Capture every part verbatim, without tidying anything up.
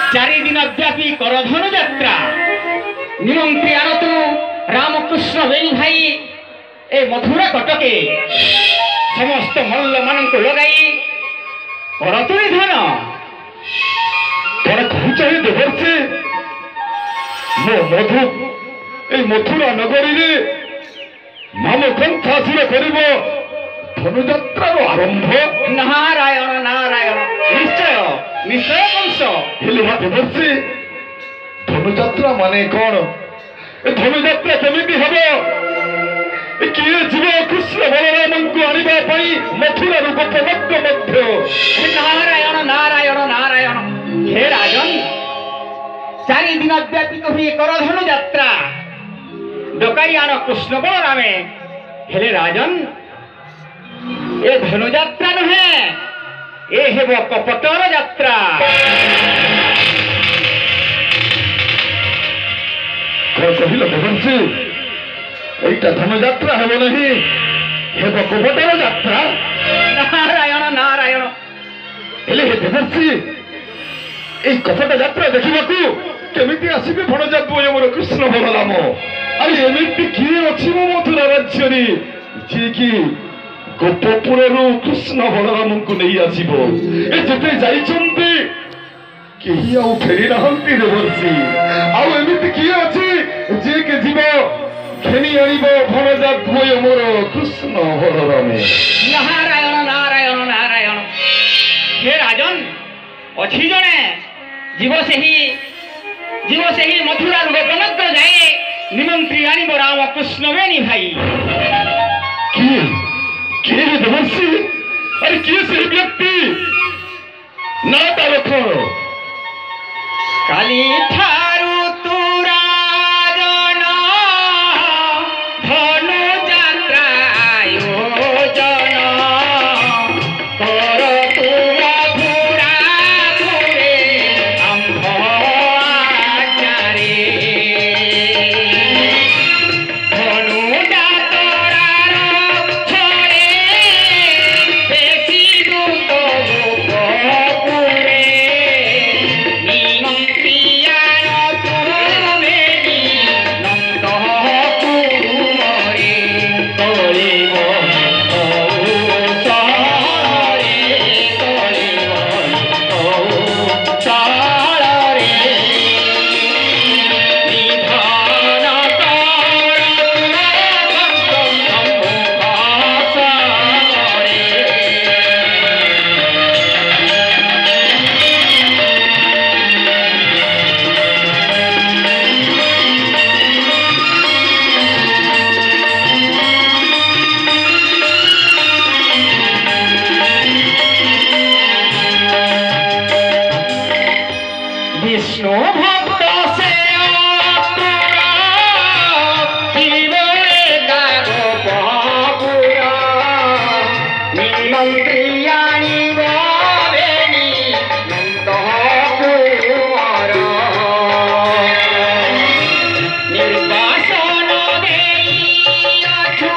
चारि दिन व्यापी करधनु यात्रा निमंत्री आनतु रामकृष्ण बेणी भाई ए मथुरा कटके समस्त मल्ल मान लगाई करतुरी धन कौन कहते देवर्षि मो मधु ए मथुरा नगरी रे नाम कंठासुर कर धनुयात्रा आरंभ। नारायण नारायण निश्चय निश्चय कंस हेले देवर्षि धनुयात्रा माने कौन ए धनुयात्रा केमिति हबो किए जीव कृष्ण बलराम को आनिबा पई मथुरा रूप प्रमग्न मध्य। नारायण नारायण नारायण हे राजन चारि दिन व्यापी कही करधनु यात्रा डकाई आन कृष्ण बलरामे हेले राजन ए धनुयात्रा नुहे ए हेब कपटर यात्रा। कौन कहल देवर्षि एटा धनुयात्रा हेब नहीं हेब कपटर यात्रा। नारायण नारायण हेले हे देवर्षि ए कपट यात्रा देखा केमिति आसबे भणजा द्वय मोर कृष्ण बलराम अरे एमिति किए अछि मो मथुरा राज्य रे जे कि गोपपुर कृष्ण बलराम को नहीं आसब ए जेते जाइछन्ति केही आउ फेरी नहंती देवर्षि आउ एमिति किए अछि जे के जीव खेनी आनिबो भणजा द्वय मोर कृष्ण बलराम। नारायण नारायण नारायण हे राजन अच्छी जने जीव से ही जीव से ही मथुरा गोपनग्र जाए निमंत्री आनिब राम कृष्ण बेणी भाई। किए किए देवर्षि अरे किए से व्यक्ति ना तारख काली ठारू तू राजन धनु यात्रा आयोजन कर तू मथुरा पुरे आंभ आचारे धनु यात्रार छड़े बेसी दूत गोपपुरे विष्णु भक्त से निमंत्री आनिब बेणी नंद कुमार निर्वासन देइछु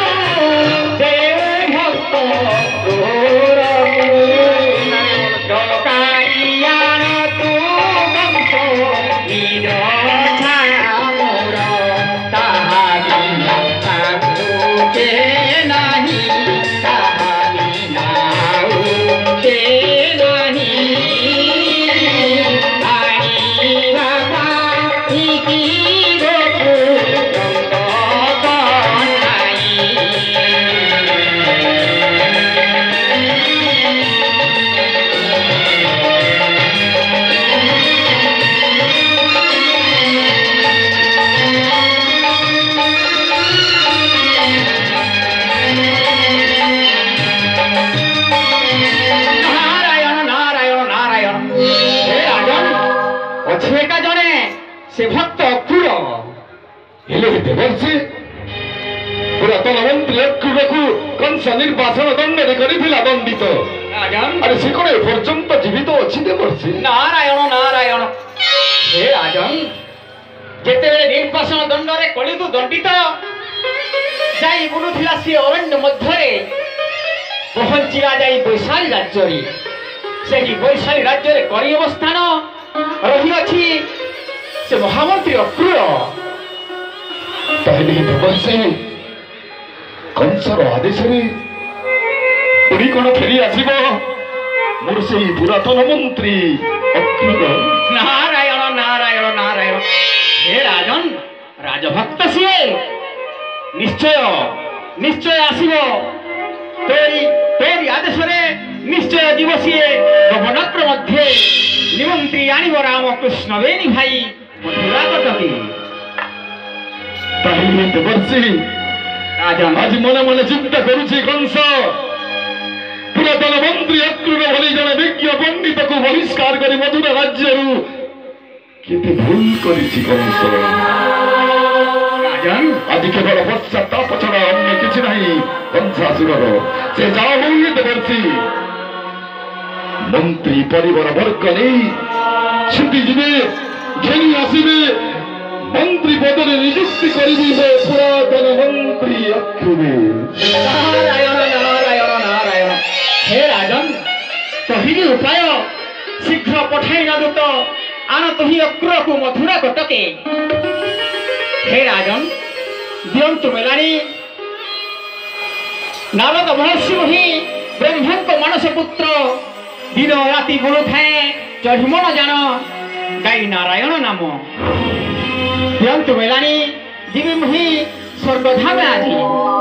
देव भक्त डकाइयान तू से भक्त अक्रूर हेले देवर्षि पुरातन मंत्री अक्रूर को कंस निर्वासन दंड करिथिला दंडित अरे से कोन पर्यंत जीवित अछि देवर्षि। नारायण नारायण हे राजन जेते बेले निर्वासन दंड रे कलितु दंडित जाई बुलुथिला से अरण्य मध्यरे पहुंचिला जाई वैशाली राज्य रे सेही वैशाली राज्य रे करी अवस्थान ଅଛି ସେ ମହାମନ୍ତ୍ରୀ ଅକ୍ରୂର। ତାହେଲେ ଦେବର୍ଷି କଂସର ଆଦେଶରେ ପୁଣି କଣ ଫେରି ଆସିବ ମୋର ସେଇ ପୁରାତନ ମନ୍ତ୍ରୀ ଅକ୍ରୂର? ନାରାୟଣ ନାରାୟଣ ନାରାୟଣ। ହେ ରାଜନ, ରାଜଭକ୍ତ ସିଏ ନିଶ୍ଚୟ ନିଶ୍ଚୟ ଆସିବ। ତୋରି ତୋରି ଆଦେଶରେ ନିଶ୍ଚୟ ଯିବ ସିଏ ଗଗନତ୍ର ମଧ୍ୟରେ ନିମନ୍ତ୍ରୀ ଆଣିବ ରାମକୃଷ୍ଣ ବେନି ଭାଇ ମଥୁରା କଟକୀ। ତାହେଲେ ଦେବର୍ଷି ରାଜନ ଆଜି ମନେ ମନେ ଚିନ୍ତା କରୁଛି କଂସ ପୁରାତନ ମନ୍ତ୍ରୀ ଅକ୍ରୂର ଭଳି ଜଣେ ବିଜ୍ଞ ପଣ୍ଡିତକୁ ବହିଷ୍କାର କରି ମଧୁର ରାଜ୍ୟରୁ କେତେ ଭୁଲ କରିଛି କଂସ। ରାଜନ ଆଜି କେବଳ ପଶ୍ଚାତାପ ଛଡ଼ା ଅନ୍ୟ କିଛି ନାହିଁ କଂସାସୁରର। ସେ ଯାହା ହଉ ଦେବର୍ଷି ମନ୍ତ୍ରୀ ପରିବାର ବର୍ଗ ନେଇ ଛୁଟି ଯିବେ, ଘେନି ଆସିବେ, ମନ୍ତ୍ରୀ ପଦରେ ନିଯୁକ୍ତି କରିବି ସେ ପୁରାତନ ମନ୍ତ୍ରୀ ଅକ୍ରୂର। ନାରାୟଣ ନାରାୟଣ ନାରାୟଣ। ହେ ରାଜନ, କହିବି ଉପାୟ ଶୀଘ୍ର ପଠାଇ ନ ଦୂତ ଆଣତ ହିଁ ଅକ୍ରୂରକୁ ମଥୁରା କଟକେ। ହେ ରାଜନ, ଦିଅନ୍ତୁ ମେଲାଣି। ନାରଦ ମହର୍ଷି ହିଁ ବ୍ରହ୍ମାଙ୍କ ମାନସ ପୁତ୍ର ଦିନ ରାତି ବୁଲୁଥାଏ ଚଢ଼ିମଣ ଜାଣ ଗାଇ ନାରାୟଣ ନାମ। ଦିଅନ୍ତୁ ମେଲାଣି, ଯିବି ମୁହିଁ ସ୍ୱର୍ଗଧାମ ଆଜି।